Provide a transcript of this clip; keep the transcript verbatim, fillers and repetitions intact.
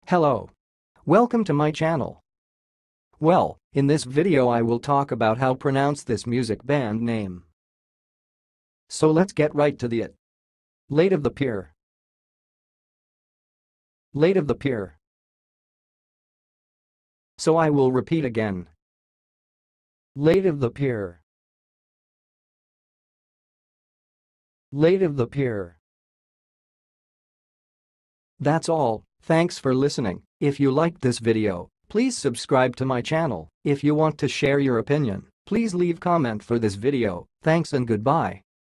Hello. Welcome to my channel. Well, in this video I will talk about how pronounce this music band name. So let's get right to the it. Late of the Pier. Late of the Pier. So I will repeat again. Late of the Pier. Late of the Pier. That's all. Thanks for listening. If you liked this video, please subscribe to my channel. If you want to share your opinion, please leave comment for this video. Thanks and goodbye.